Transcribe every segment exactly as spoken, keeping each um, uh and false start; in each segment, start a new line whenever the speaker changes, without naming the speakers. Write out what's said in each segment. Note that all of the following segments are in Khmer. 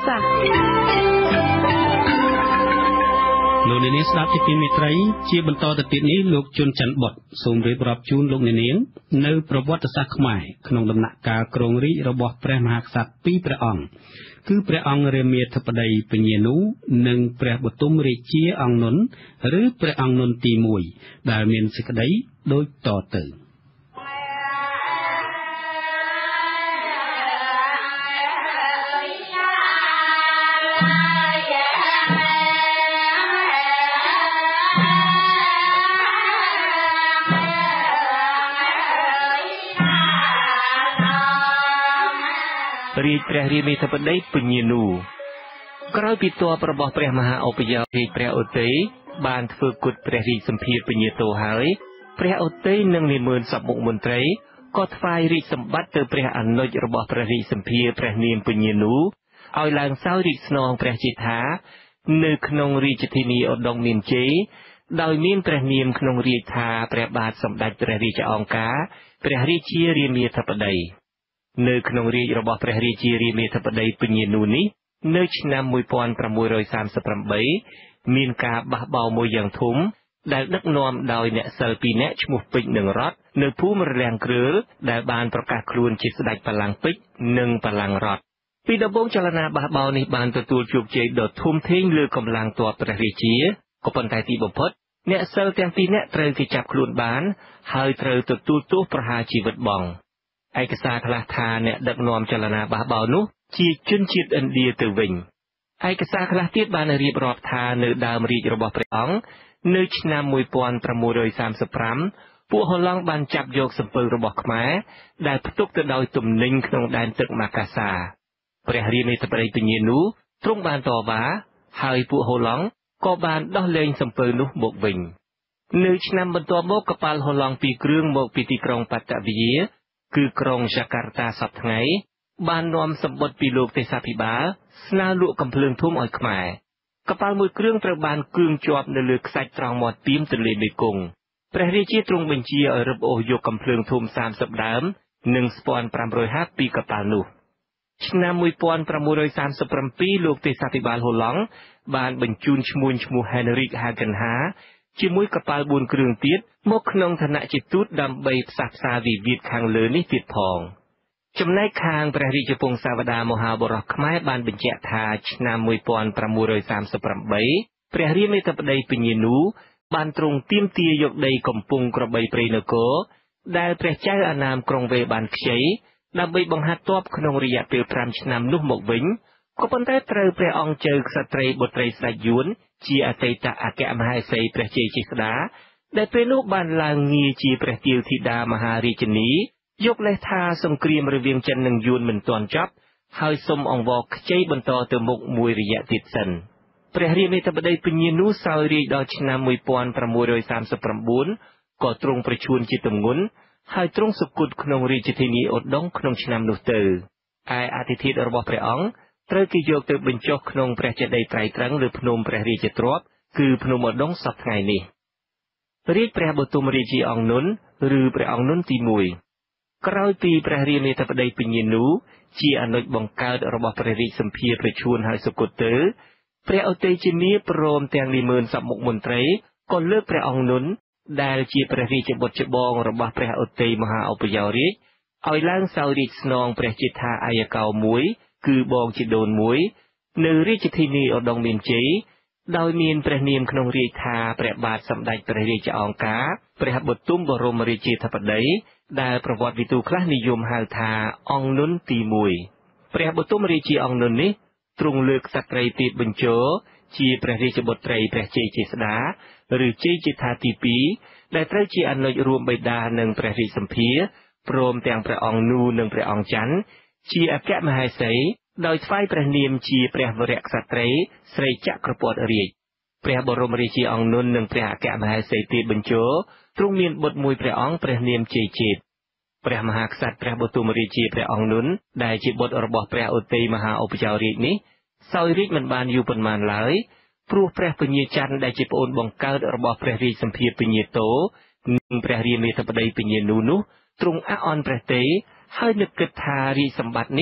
សាស្ត្រ
លោកអ្នកនាងស្ដាប់ជាទីមេត្រីជាបន្តទៅទៀតនេះលោកជុនច័ន្ទបុតសូមរៀបរាប់ជូនលោកអ្នកនាងនៅប្រវត្តិសាស្ត្រខ្មែរក្នុងដំណាក់កាលគ្រងរាជ្យរបស់ព្រះមហាក្សត្រពីរព្រះអង្គគឺព្រះអង្គរាមាធិបតីពញានុនិងព្រះបទុមរាជាអង្គនុនឬព្រះអង្គនុនទីមួយដែលមានសេចក្តីដូចតទៅ
រាជព្រះរាមាធិបតីពញានុក្រោយពីទ័ពរបស់ព្រះមហាឧបយោរាជព្រះឧទ័យបានធ្វើគុតព្រះរាជសម្ភារពញាតោហើយព្រះឧទ័យនិងនាម៉ឺនសព្វមុខមន្ត្រីក៏ថ្វាយរាជសម្បត្តិទៅព្រះអនុជរបស់ព្រះរាជសម្ភារព្រះនាមពញានុឲ្យឡើងសោយរាជស្នងព្រះជេដ្ឋានៅក្នុងរាជធានីឧដុង្គមានជ័យដោយមានព្រះនាមក្នុងរាជថាព្រះបាទសម្ដេចព្រះរាជអង្គការព្រះរាជារាមាធិបតីនៅក្នុងរាជរបស់ព្រះរាជារាមាធិបតីពញានុនេះនៅឆ្នាំmột nghìn sáu trăm ba mươi támមានការបះបោរមួយយ៉ាងធំដែលដឹកនាំដោយអ្នកសិលពីរនាក់ឈ្មោះពេជ្រនិងរតនៅភូមិរលាំងគ្រើដែលបានប្រកាសខ្លួនជាស្ដេចបល្ល័ង្កពេជ្រនិងបល្ល័ង្ករតពីដំបូងចលនាបះបោរនេះបានទទួលជោគជ័យដ៏ធំធេងលើកម្លាំងទ័ពព្រះរាជាក៏ប៉ុន្តែទីបំផុតអ្នកសិលទាំងពីរនាក់ត្រូវគេចាប់ខ្លួនបានហើយត្រូវទទួលទោសប្រហារជីវិតបង់ឯកសារខ្លះថាអ្នកដឹកនាំចលនាបះបោរនោះជាជនជាតិឥណ្ឌាទៅវិញឯកសារខ្លះទៀតបានរៀបរាប់ថានៅដើមរាជរបស់ព្រះអង្គនៅឆ្នាំmột nghìn sáu trăm ba mươi lămពួកហូឡង់បានចាប់យកសំពៅរបស់ខ្មែរដែលផ្ទុកទៅដោយទំនិញក្នុងដែនទឹកម៉ាកាសាព្រះរាមាធិបតីពញានុទ្រង់បានតវ៉ាហើយពួកហូឡង់ក៏បានដោះលែងសំពៅនោះមកវិញនៅឆ្នាំបន្ទាប់មកកប៉ាល់ហូឡង់ពីរគ្រឿងមកពីទីក្រុងប៉ាតាវីយ៉ាគឺក្រុងយ៉ាកាតាសប្តាហ៍ថ្ងៃបាននាំសម្បត្តិពីលោកទេសាភិបាលស្នើលក់កំភ្លើងធំឲ្យខ្មែរកប៉ាល់មួយគ្រឿងត្រូវបានគឿងជាប់នៅលើខ្សាច់ត្រង់មាត់ពីមទន្លេមេគង្គព្រះរាជាទ្រង់បញ្ជាឲ្យរឹបអូសយកកំភ្លើងធំសាមសិបដើមនិងស្ពាន់ប្រាំរយហត្ថពីកប៉ាល់នោះឆ្នាំmột nghìn sáu trăm ba mươi bảyលោកទេសាភិបាលហូឡង់បានបញ្ជូនឈ្មួញឈ្មោះ Hendrik Hagenha ជាមួយកប៉ាល់បួនគ្រឿងទៀតមកក្នុងឋានៈជាទូតដើម្បីផ្សះផ្សាវិវាទខាងលើនេះទៀតផងចំណែកខាងព្រះរាជពង្សាវតារមហាបុរសខ្មែរបានបញ្ជាក់ថាឆ្នាំmột nghìn sáu trăm ba mươi támព្រះរាមាធិបតីពញានុបានទ្រង់ទាមទារយកដីកំពង់ក្របីព្រៃនគរដែលព្រះចៅអាណាមក្រុងវេបានខ្ចីដើម្បីបង្ហាត់ទ័ពក្នុងរយៈពេលប្រាំឆ្នាំនោះមកវិញក៏ប៉ុន្តែត្រូវព្រះអង្គជើក្សត្រីបុត្រីស្ដេចយួនជាអតីតអគ្គមហេសីព្រះជ័យជេស្តាដែលពេលនោះបានឡើងងារជាព្រះទាវធីតាមហារាជិនីយកលេសថាសង្គ្រាមរវាងចិននិងយួនមិនទាន់ចប់ហើយសូមអង្វរខ្ចីបន្តទៅមុខមួយរយៈទៀតសិនព្រះរាមាធិបតីពញានុសោយរាជដល់ឆ្នាំmột nghìn sáu trăm ba mươi chínក៏ទ្រង់ប្រឈួនជាទម្ងន់ហើយទ្រង់សុគតក្នុងរាជធានីឧដុង្គក្នុងឆ្នាំនោះទៅឯអធិធិធរបស់ព្រះអង្គត្រូវគេយកទៅបញ្ចុះក្នុងព្រះចេតិយត្រៃត្រឹងលើភ្នំព្រះរាជទ្រព្យគឺភ្នំឧដុង្គសព្វថ្ងៃនេះរាជព្រះបទុមរាជាអង្គនុនឬព្រះអង្គនុនទីមួយក្រោយពីព្រះរាមាធិបតីពញានុជាអនុជបង្កើតរបស់ព្រះរាជសម្ភារប្រឈួនហើយសុគតទៅព្រះឧទ័យជានាព្រមទាំងនាម៉ឺនសព្វមុខមន្ត្រីក៏លើកព្រះអង្គនុនដែលជាព្រះរាជបុត្រច្បងរបស់ព្រះឧទ័យមហាឧបយោរាជឲ្យឡើងសោយរាជស្នងព្រះជេដ្ឋាអាយកោមួយគឺបងជីដូនមួយនៅរាជធានីឧដុង្គមានជ័យដោយមានព្រះនាមក្នុងរាជថាព្រះបាទសម្ដេចព្រះរាជអង្គការព្រះបទុមបរមរាជាធិបតីដែលប្រវត្តិវិទូខ្លះនិយមហៅថាអង្គនុនទីមួយព្រះបទុមរាជាអង្គនុននេះទ្រង់លើកក្សត្រីទីបញ្ជរជាព្រះរាជបុត្រីព្រះជ័យជេស្តាឬជ័យជេដ្ឋាទីពីរដែលត្រូវជាអនុជរួមបិតានិងព្រះរាជសម្ភារព្រមទាំងព្រះអង្គនូនិងព្រះអង្គច័ន្ទជាអគ្គមហេសីដោយថ្វាយព្រះនាមជាព្រះវរក្សត្រីស្រីចក្រពតរាជព្រះបរមរាជាអង្គនុននិងព្រះអគ្គមហេសីទីបញ្ជរទ្រង់មានបុត្រមួយព្រះអង្គព្រះនាមជ័យជេតព្រះមហាក្សត្រព្រះបទុមរាជាព្រះអង្គនុនដែលជាបុត្ររបស់ព្រះឧទ័យមហាឧបយោរាជនេះសោយរាជមិនបានយូរប៉ុន្មានឡើយព្រោះព្រះពញាច័ន្ទដែលជាប្អូនបង្កើតរបស់ព្រះរាជសម្ភារពញាតោនិងព្រះរាមាធិបតីពញានុនោះទ្រង់អះអន់ព្រះទេហើយនឹកគិតថារាជសម្បត្តិនេះ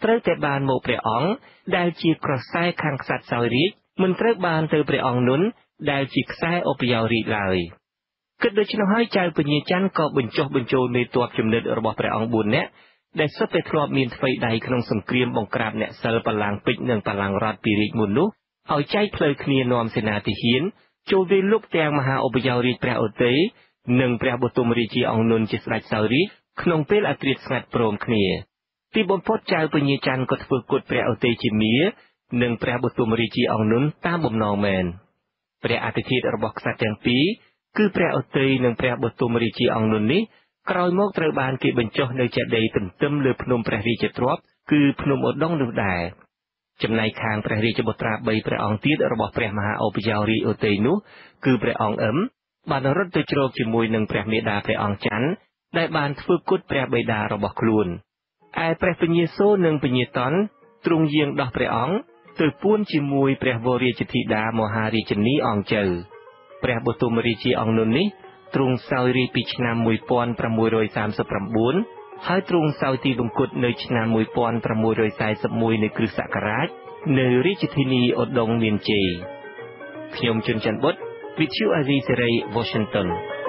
ត្រូវតែបានមកព្រះអង្គដែលជាក្រសែខាងក្សត្រសោយរាជមិនត្រូវបានទៅព្រះអង្គនុនដែលជាខ្សែឧបយោរាជឡើយគិតដូច្នោះហើយចៅពញាច័ន្ទក៏បញ្ចុះបញ្ចូលមេទ័ពចំណិតរបស់ព្រះអង្គបួននាក់ដែលសុទ្ធតែធ្លាប់មានថ្វីដៃក្នុងសង្គ្រាមបង្ក្រាបអ្នកសិលបលាំងពេជ្រនិងបលាំងរតពីរាជមុននោះឲ្យចែកផ្លូវគ្នានាំសេនាទាហានចូលវាយលុកទាំងមហាឧបយោរាជព្រះឧទ័យនិងព្រះបទុមរាជាអង្គនុនជាស្ដេចសោយរាជក្នុងពេលអត្រាតស្ងាត់ព្រមគ្នាទីបំផុតចៅពញាច័ន្ទក៏ធ្វើគុតព្រះឧទ័យជាមានិងព្រះបទុមរាជាអង្គនុនតាមបំណងមែនព្រះអធិធិរបស់ក្សត្រទាំងពីរគឺព្រះឧទ័យនិងព្រះបទុមរាជាអង្គនុននេះក្រោយមកត្រូវបានគេបញ្ចុះនៅចេតិយទន្ទឹមលើភ្នំព្រះរាជទ្រព្យគឺភ្នំឧដុង្គនោះដែរចំណែកខាងព្រះរាជបុត្រាបីព្រះអង្គទៀតរបស់ព្រះមហាឧបយោរាជឧទ័យនោះគឺព្រះអង្គអឹមបានរត់ទៅជ្រកជាមួយនឹងព្រះមេដាព្រះអង្គច័ន្ទដែលបានធ្វើគុតព្រះបិតារបស់ខ្លួនឯព្រះពញាសូរនិងពញាតន់ទ្រង់យាងដោះព្រះអង្គទៅពួនជាមួយព្រះវររាជធីតាមហារាជនីអង្គជើព្រះបទុមរាជាអង្គនុននេះទ្រង់សោយរាជពីឆ្នាំមួយពាន់ប្រាំមួយរយសាមសិប៩ហើយទ្រង់សោយទីវង្គតនៅឆ្នាំមួយពាន់ប្រាំមួយរយសែសិបមួយនៃគ្រិស្តសករាជនៅរាជធានីឧដុង្គមានជ័យខ្ញុំជុនច័ន្ទបុត្រ With you Azizi Serai Washington